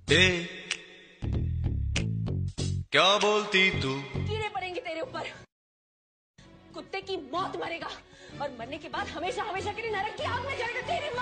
ए, क्या बोलती तू? कीड़े पड़ेंगे तेरे ऊपर, कुत्ते की मौत मरेगा और मरने के बाद हमेशा हमेशा के लिए नरक की आग में जलेगा तेरी